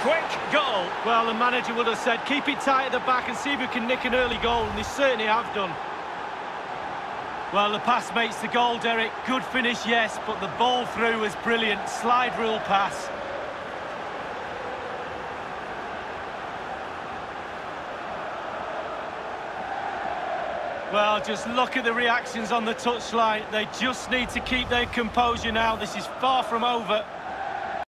quick goal. Well, the manager would have said, keep it tight at the back and see if we can nick an early goal, and they certainly have done. Well, the pass makes the goal, Derek. Good finish, yes, but the ball through was brilliant. Slide rule pass. Well, just look at the reactions on the touchline. They just need to keep their composure now. This is far from over.